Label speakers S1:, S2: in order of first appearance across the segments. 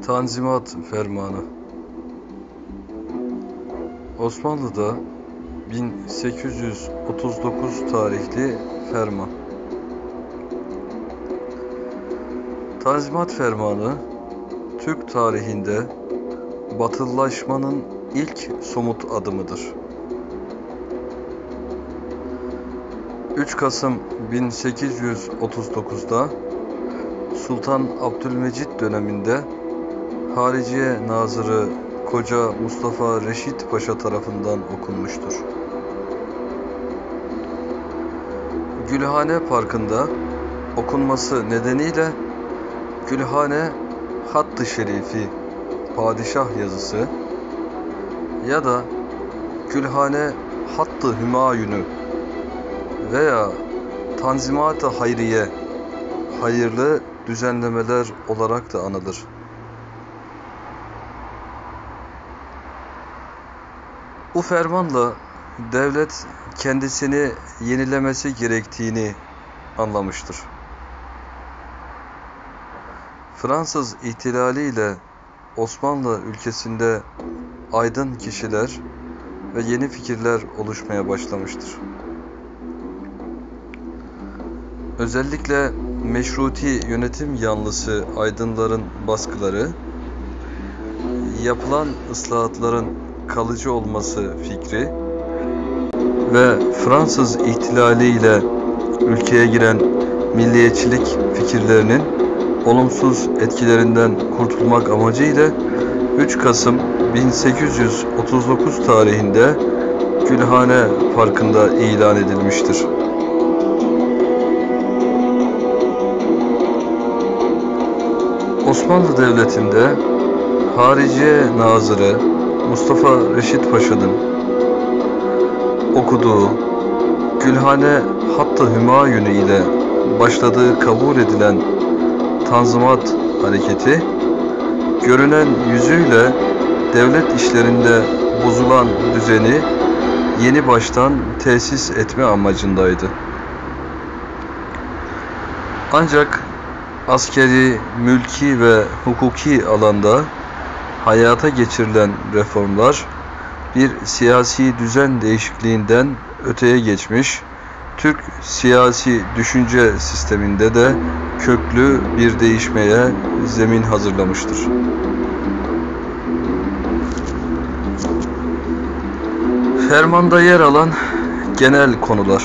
S1: Tanzimat Fermanı Osmanlı'da 1839 tarihli ferman. Tanzimat Fermanı, Türk tarihinde batılılaşmanın ilk somut adımıdır. 3 Kasım 1839'da Sultan Abdülmecit döneminde Hariciye Nazırı Koca Mustafa Reşit Paşa tarafından okunmuştur. Gülhane Parkı'nda okunması nedeniyle Gülhane Hattı Şerifi Padişah yazısı ya da Gülhane Hattı Hümayunu veya Tanzimat-ı Hayriye hayırlı düzenlemeler olarak da anılır. Bu fermanla devlet kendisini yenilemesi gerektiğini anlamıştır. Fransız ihtilaliyle Osmanlı ülkesinde aydın kişiler ve yeni fikirler oluşmaya başlamıştır. Özellikle meşruti yönetim yanlısı aydınların baskıları, yapılan ıslahatların kalıcı olması fikri ve Fransız ihtilaliyle ülkeye giren milliyetçilik fikirlerinin olumsuz etkilerinden kurtulmak amacıyla 3 Kasım 1839 tarihinde Gülhane Parkı'nda ilan edilmiştir. Osmanlı Devleti'nde Hariciye Nazırı Mustafa Reşit Paşa'nın okuduğu Gülhane Hattı Hümayunu ile başladığı kabul edilen Tanzimat hareketi, görünen yüzüyle devlet işlerinde bozulan düzeni yeni baştan tesis etme amacındaydı. Ancak askeri, mülki ve hukuki alanda hayata geçirilen reformlar bir siyasi düzen değişikliğinden öteye geçmiş, Türk siyasi düşünce sisteminde de köklü bir değişmeye zemin hazırlamıştır. Fermanda yer alan genel konular: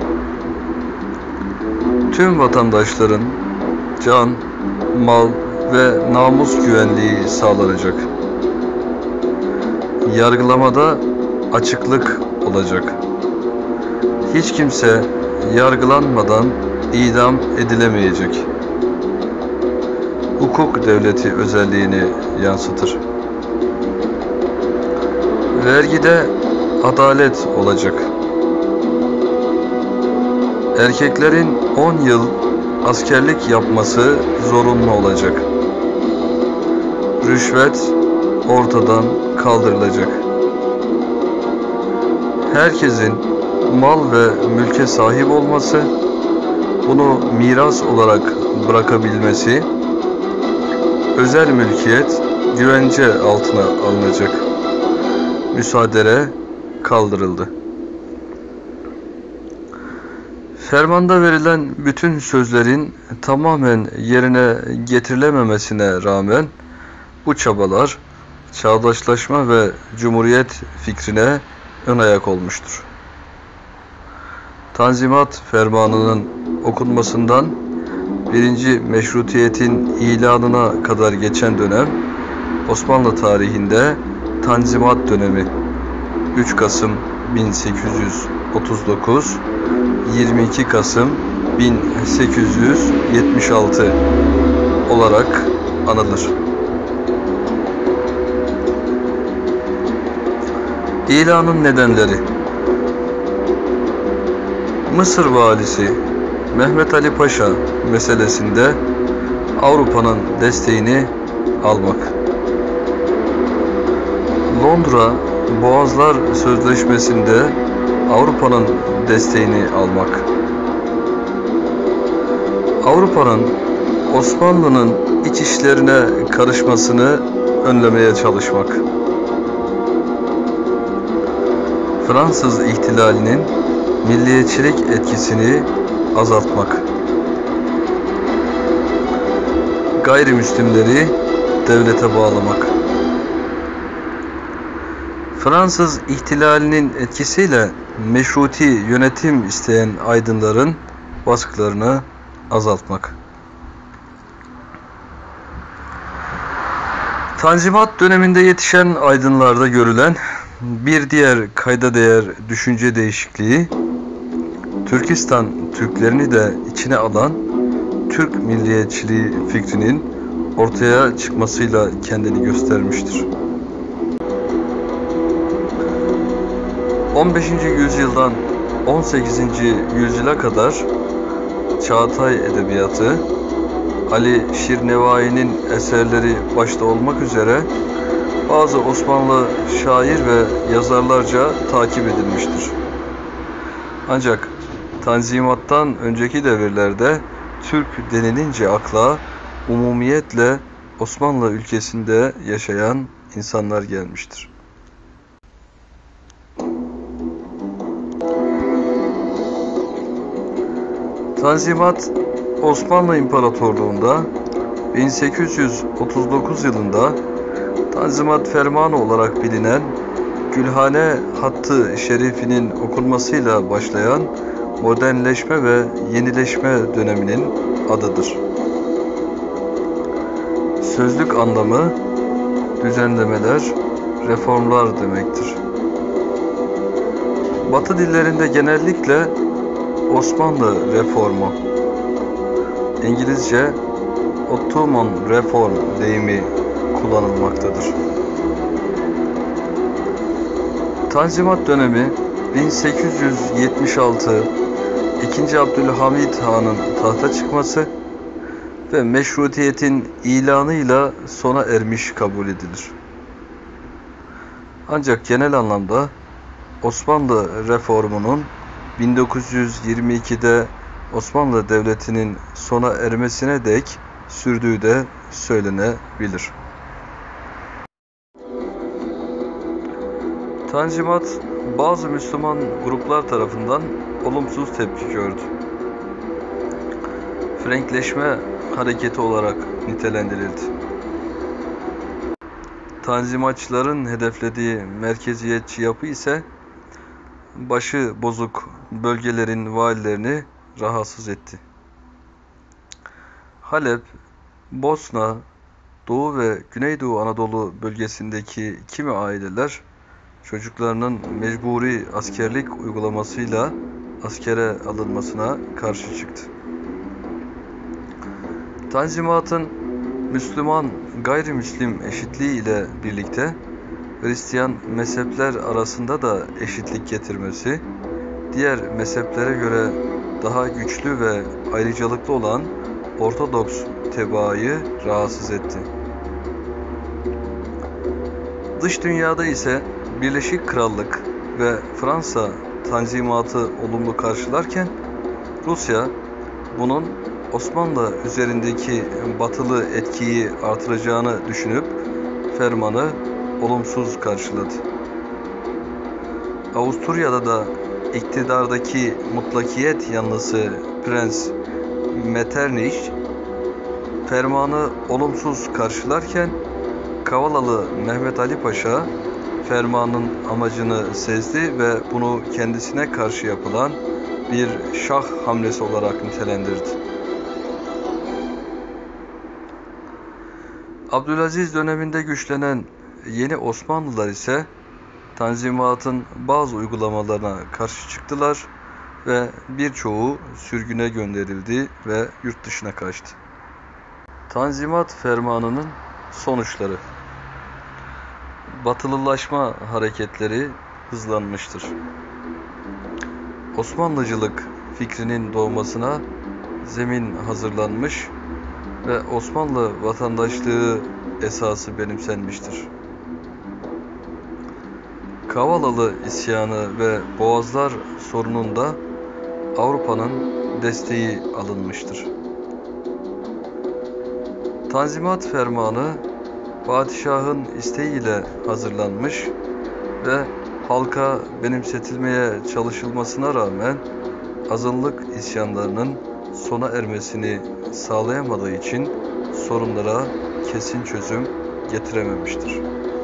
S1: tüm vatandaşların can, mal ve namus güvenliği sağlanacak. Yargılamada açıklık olacak. Hiç kimse yargılanmadan idam edilemeyecek. Hukuk devleti özelliğini yansıtır. Vergide adalet olacak. Erkeklerin 10 yıl askerlik yapması zorunlu olacak. Rüşvet ortadan kaldırılacak. Herkesin mal ve mülke sahip olması, bunu miras olarak bırakabilmesi, özel mülkiyet güvence altına alınacak. Müsaade kaldırıldı. Fermanda verilen bütün sözlerin tamamen yerine getirilememesine rağmen bu çabalar çağdaşlaşma ve cumhuriyet fikrine ön ayak olmuştur. Tanzimat Fermanı'nın okunmasından 1. Meşrutiyetin ilanına kadar geçen dönem Osmanlı tarihinde Tanzimat dönemi 3 Kasım 1839 22 Kasım 1876 olarak anılır. İlanın nedenleri: Mısır valisi Mehmet Ali Paşa meselesinde Avrupa'nın desteğini almak. Londra Boğazlar Sözleşmesi'nde Avrupa'nın desteğini almak. Avrupa'nın Osmanlı'nın iç işlerine karışmasını önlemeye çalışmak. Fransız ihtilalinin milliyetçilik etkisini azaltmak. Gayrimüslimleri devlete bağlamak. Fransız ihtilalinin etkisiyle meşruti yönetim isteyen aydınların baskılarını azaltmak. Tanzimat döneminde yetişen aydınlarda görülen bir diğer kayda değer düşünce değişikliği, Türkistan Türklerini de içine alan Türk milliyetçiliği fikrinin ortaya çıkmasıyla kendini göstermiştir. 15. yüzyıldan 18. yüzyıla kadar Çağatay Edebiyatı, Ali Şirnevai'nin eserleri başta olmak üzere bazı Osmanlı şair ve yazarlarca takip edilmiştir. Ancak Tanzimat'tan önceki devirlerde Türk denilince akla umumiyetle Osmanlı ülkesinde yaşayan insanlar gelmiştir. Tanzimat, Osmanlı İmparatorluğu'nda 1839 yılında Tanzimat Fermanı olarak bilinen Gülhane Hattı Şerifinin okunmasıyla başlayan modernleşme ve yenileşme döneminin adıdır. Sözlük anlamı düzenlemeler, reformlar demektir. Batı dillerinde genellikle Osmanlı Reformu, İngilizce Ottoman Reform deyimi kullanılmaktadır. Tanzimat dönemi 1876 II. Abdülhamid Han'ın tahta çıkması ve meşrutiyetin ilanıyla sona ermiş kabul edilir. Ancak genel anlamda Osmanlı reformunun 1922'de Osmanlı Devleti'nin sona ermesine dek sürdüğü de söylenebilir. Tanzimat, bazı Müslüman gruplar tarafından olumsuz tepki gördü. Frenkleşme hareketi olarak nitelendirildi. Tanzimatçıların hedeflediği merkeziyetçi yapı ise başı bozuk bölgelerin valilerini rahatsız etti. Halep, Bosna, Doğu ve Güneydoğu Anadolu bölgesindeki kimi aileler çocuklarının mecburi askerlik uygulamasıyla askere alınmasına karşı çıktı. Tanzimat'ın Müslüman gayrimüslim eşitliği ile birlikte Hristiyan mezhepler arasında da eşitlik getirmesi, diğer mezheplere göre daha güçlü ve ayrıcalıklı olan Ortodoks tebaayı rahatsız etti. Dış dünyada ise Birleşik Krallık ve Fransa Tanzimat'ı olumlu karşılarken Rusya bunun Osmanlı üzerindeki batılı etkiyi artıracağını düşünüp fermanı olumsuz karşıladı. Avusturya'da da iktidardaki mutlakiyet yanlısı Prens Metternich fermanı olumsuz karşılarken Kavalalı Mehmet Ali Paşa fermanın amacını sezdi ve bunu kendisine karşı yapılan bir şah hamlesi olarak nitelendirdi. Abdülaziz döneminde güçlenen yeni Osmanlılar ise Tanzimat'ın bazı uygulamalarına karşı çıktılar ve birçoğu sürgüne gönderildi ve yurt dışına kaçtı. Tanzimat fermanının sonuçları: Batılılaşma hareketleri hızlanmıştır. Osmanlıcılık fikrinin doğmasına zemin hazırlanmış ve Osmanlı vatandaşlığı esası benimsenmiştir. Kavalalı isyanı ve Boğazlar sorununda Avrupa'nın desteği alınmıştır. Tanzimat Fermanı padişahın isteğiyle hazırlanmış ve halka benimsetilmeye çalışılmasına rağmen azınlık isyanlarının sona ermesini sağlayamadığı için sorunlara kesin çözüm getirememiştir.